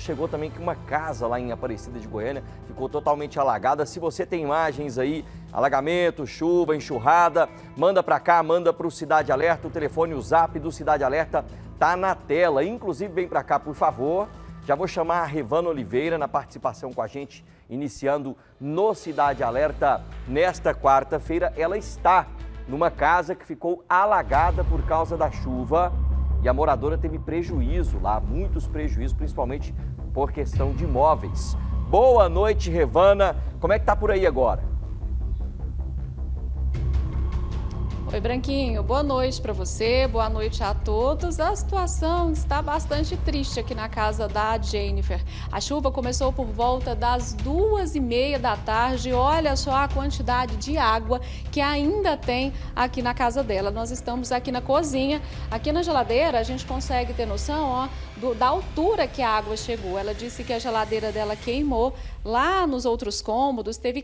Chegou também que uma casa lá em Aparecida de Goiânia ficou totalmente alagada. Se você tem imagens aí, alagamento, chuva, enxurrada, manda para cá, manda para o Cidade Alerta. O telefone, o zap do Cidade Alerta tá na tela. Inclusive, vem para cá, por favor. Já vou chamar a Revana Oliveira na participação com a gente, iniciando no Cidade Alerta nesta quarta-feira. Ela está numa casa que ficou alagada por causa da chuva e a moradora teve prejuízo lá, muitos prejuízos, principalmente por questão de imóveis. Boa noite, Revana. Como é que tá por aí agora? Oi, Branquinho. Boa noite para você, boa noite a todos. A situação está bastante triste aqui na casa da Jennifer. A chuva começou por volta das 2h30 da tarde. Olha só a quantidade de água que ainda tem aqui na casa dela. Nós estamos aqui na cozinha. Aqui na geladeira a gente consegue ter noção, da altura que a água chegou. Ela disse que a geladeira dela queimou. Lá nos outros cômodos teve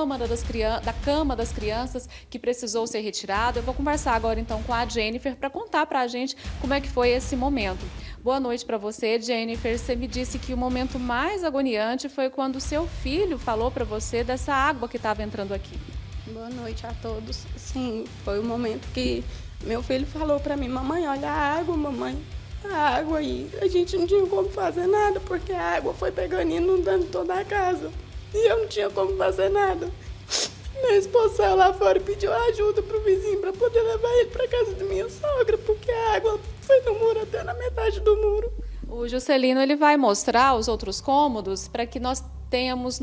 da cama das crianças que precisou ser retirada. Eu vou conversar agora então com a Jennifer para contar para a gente como é que foi esse momento. Boa noite para você, Jennifer. Você me disse que o momento mais agoniante foi quando o seu filho falou para você dessa água que estava entrando aqui. Boa noite a todos. Sim, foi o momento que meu filho falou para mim: mamãe, olha a água, mamãe. A água aí, a gente não tinha como fazer nada, porque a água foi pegando e inundando toda a casa. E eu não tinha como fazer nada. Meu esposo saiu lá fora e pediu ajuda pro vizinho para poder levar ele para casa da minha sogra, porque a água foi no muro, até na metade do muro. O Juscelino, ele vai mostrar os outros cômodos para que nós tenhamos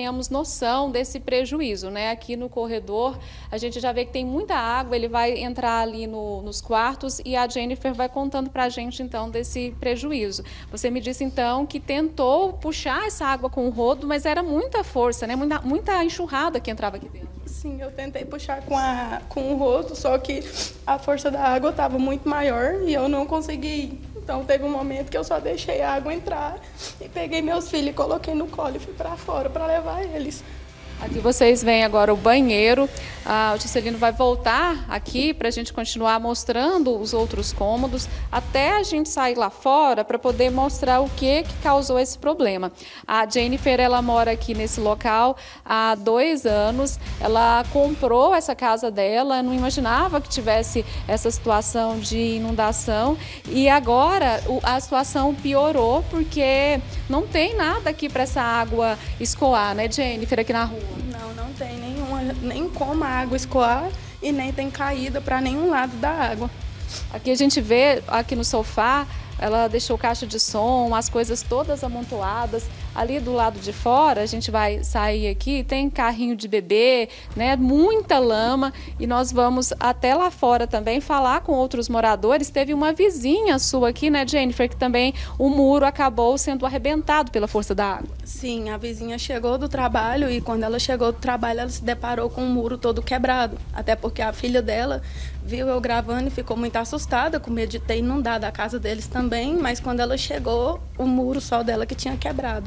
noção desse prejuízo, né? Aqui no corredor a gente já vê que tem muita água, ele vai entrar ali nos quartos e a Jennifer vai contando para a gente então desse prejuízo. Você me disse então que tentou puxar essa água com o rodo, mas era muita força, né? Muita enxurrada que entrava aqui dentro. Sim, eu tentei puxar com o rodo, só que a força da água estava muito maior e eu não consegui. Então teve um momento que eu só deixei a água entrar e peguei meus filhos e coloquei no colo e fui para fora para levar eles. Aqui vocês veem agora o banheiro. O Juscelino vai voltar aqui para a gente continuar mostrando os outros cômodos até a gente sair lá fora para poder mostrar o que causou esse problema. A Jennifer, ela mora aqui nesse local há 2 anos. Ela comprou essa casa dela, não imaginava que tivesse essa situação de inundação e agora a situação piorou porque não tem nada aqui para essa água escoar, né, Jennifer, aqui na rua? Não tem nem como a água escoar e nem tem caída para nenhum lado da água. Aqui a gente vê, aqui no sofá, ela deixou caixa de som, as coisas todas amontoadas. Ali do lado de fora, a gente vai sair aqui, tem carrinho de bebê, né? Muita lama. E nós vamos até lá fora também falar com outros moradores. Teve uma vizinha sua aqui, né, Jennifer, que também o muro acabou sendo arrebentado pela força da água. Sim, a vizinha chegou do trabalho e quando ela chegou do trabalho, ela se deparou com o muro todo quebrado. Até porque a filha dela viu eu gravando e ficou muito assustada, com medo de ter inundado a casa deles também, mas quando ela chegou, o muro só dela que tinha quebrado.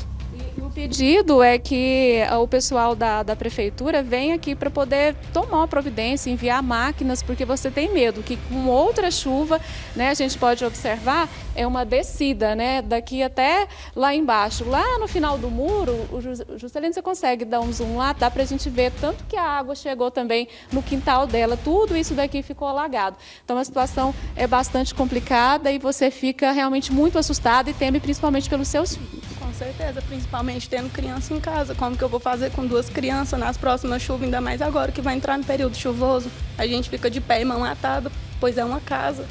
E o pedido é que o pessoal da prefeitura venha aqui para poder tomar uma providência, enviar máquinas, porque você tem medo que com outra chuva, né, a gente pode observar, é uma descida, né, daqui até lá embaixo. Lá no final do muro, o Juscelino, você consegue dar um zoom lá, dá para a gente ver tanto que a água chegou também no quintal dela, tudo isso daqui ficou alagado. Então a situação é bastante complicada e você fica realmente muito assustada e teme principalmente pelos seus filhos. Com certeza, principalmente tendo criança em casa. Como que eu vou fazer com 2 crianças nas próximas chuvas, ainda mais agora que vai entrar no período chuvoso? A gente fica de pé e mão atada, pois é uma casa.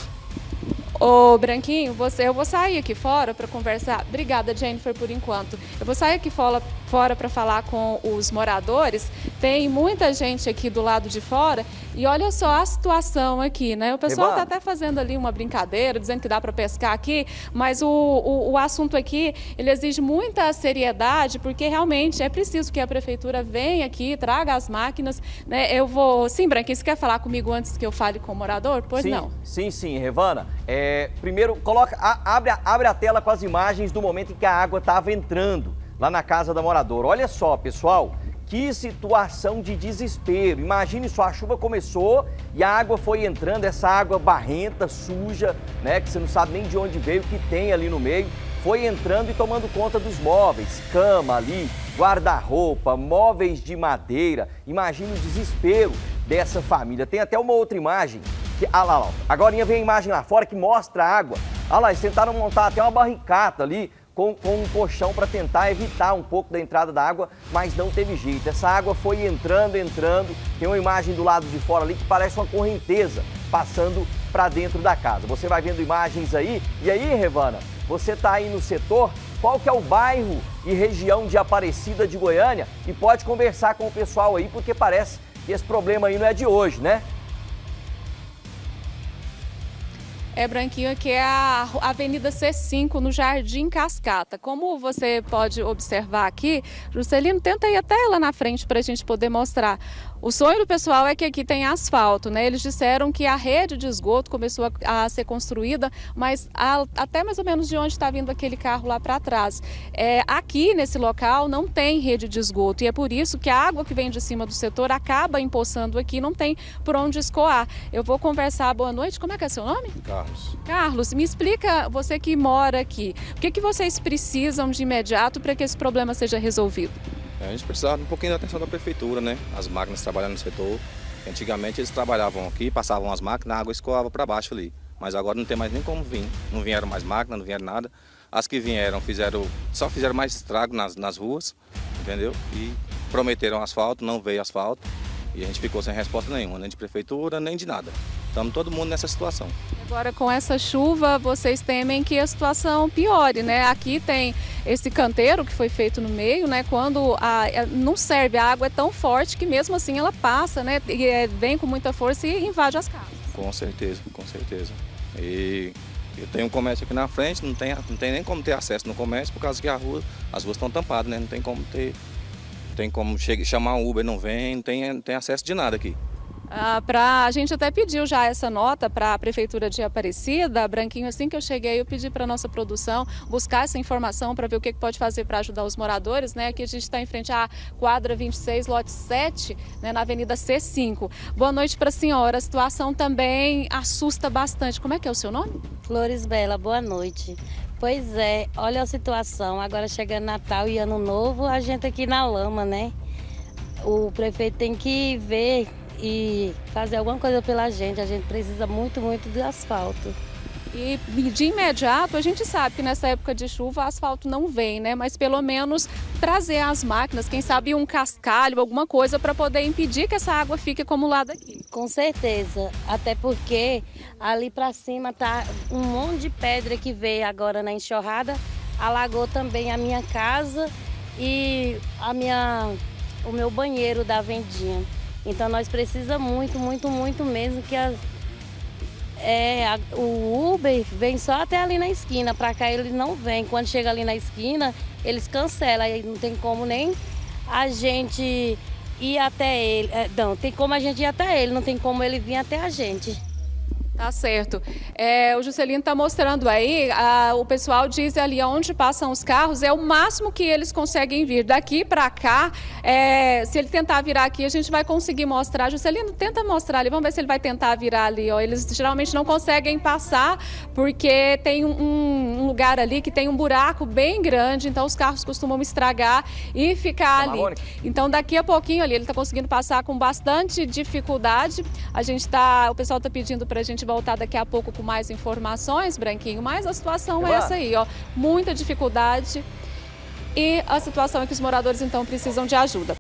Ô, Branquinho, eu vou sair aqui fora para conversar. Obrigada, Jennifer, por enquanto. Eu vou sair aqui fora para falar com os moradores. Tem muita gente aqui do lado de fora e olha só a situação aqui, né? O pessoal está até fazendo ali uma brincadeira, dizendo que dá para pescar aqui, mas o assunto aqui, ele exige muita seriedade, porque realmente é preciso que a prefeitura venha aqui, traga as máquinas, né? Sim, Branquinho, você quer falar comigo antes que eu fale com o morador? Pois sim, não. Sim, Revana. Primeiro, abre a tela com as imagens do momento em que a água estava entrando lá na casa da moradora. Olha só, pessoal, que situação de desespero. Imagine só, a chuva começou e a água foi entrando, essa água barrenta, suja, né, que você não sabe nem de onde veio, que tem ali no meio. foi entrando e tomando conta dos móveis, cama ali, guarda-roupa, móveis de madeira. Imagine o desespero dessa família. Tem até uma outra imagem, que, lá, agora vem a imagem lá fora que mostra a água. Lá, eles tentaram montar até uma barricata ali com um colchão para tentar evitar um pouco da entrada da água, mas não teve jeito. Essa água foi entrando. Tem uma imagem do lado de fora ali que parece uma correnteza passando para dentro da casa. Você vai vendo imagens aí. E aí, Revana, você está aí no setor? Qual que é o bairro e região de Aparecida de Goiânia? E pode conversar com o pessoal aí, porque parece que esse problema aí não é de hoje, né? Branquinho, aqui é a Avenida C5, no Jardim Cascata. Como você pode observar aqui, Juscelino, tenta ir até lá na frente para a gente poder mostrar. O sonho do pessoal é que aqui tem asfalto, né? Eles disseram que a rede de esgoto começou a ser construída, mas até mais ou menos de onde está vindo aquele carro lá para trás. Aqui nesse local não tem rede de esgoto e é por isso que a água que vem de cima do setor acaba empoçando aqui, não tem por onde escoar. Eu vou conversar. Boa noite, como é que é seu nome? Carlos. Carlos, me explica, você que mora aqui, o que vocês precisam de imediato para que esse problema seja resolvido? A gente precisava de um pouquinho da atenção da prefeitura, né? As máquinas trabalhando no setor. Antigamente eles trabalhavam aqui, passavam as máquinas, a água escoava para baixo ali. Mas agora não tem mais nem como vir. Não vieram mais máquinas, não vieram nada. As que vieram só fizeram mais estrago nas ruas, entendeu? E prometeram asfalto, não veio asfalto. E a gente ficou sem resposta nenhuma, nem de prefeitura, nem de nada. Estamos todo mundo nessa situação. Agora, com essa chuva, vocês temem que a situação piore, né? Aqui tem esse canteiro que foi feito no meio, né? Quando não serve, a água é tão forte que mesmo assim ela passa, né? E vem com muita força e invade as casas. Com certeza, com certeza. E eu tenho um comércio aqui na frente, não tem nem como ter acesso no comércio, por causa que as ruas estão tampadas, né? Não tem como ter... Tem como chamar um Uber, não vem, não tem acesso de nada aqui. A gente até pediu já essa nota para a Prefeitura de Aparecida, Branquinho, assim que eu cheguei eu pedi para a nossa produção buscar essa informação para ver o que pode fazer para ajudar os moradores, né? Aqui a gente está em frente à quadra 26, lote 7, né, na Avenida C5. Boa noite para a senhora, a situação também assusta bastante. Como é que é o seu nome? Flores Bela, boa noite. Pois é, olha a situação, agora chegando Natal e Ano Novo, a gente aqui na lama, né? O prefeito tem que ver e fazer alguma coisa pela gente, a gente precisa muito, muito de asfalto. E de imediato, a gente sabe que nessa época de chuva o asfalto não vem, né? Mas pelo menos trazer as máquinas, quem sabe um cascalho, alguma coisa para poder impedir que essa água fique acumulada aqui. Com certeza, até porque ali para cima tá um monte de pedra que veio agora na enxurrada, alagou também a minha casa e o meu banheiro da vendinha. Então nós precisamos muito, muito, muito mesmo que o Uber vem só até ali na esquina, para cá ele não vem. Quando chega ali na esquina, eles cancelam, aí não tem como nem a gente ir até ele. Não, tem como a gente ir até ele, não tem como ele vir até a gente. Tá certo. O Juscelino está mostrando aí, o pessoal diz ali onde passam os carros, é o máximo que eles conseguem vir. Daqui para cá, se ele tentar virar aqui, a gente vai conseguir mostrar. Juscelino, tenta mostrar ali, vamos ver se ele vai tentar virar ali. Ó. Eles geralmente não conseguem passar, porque tem um lugar ali que tem um buraco bem grande, então os carros costumam estragar e ficar ali. Então daqui a pouquinho ali, ele está conseguindo passar com bastante dificuldade. O pessoal está pedindo para a gente voltar daqui a pouco com mais informações, Branquinho, mas a situação é essa aí, ó, muita dificuldade e a situação é que os moradores então precisam de ajuda.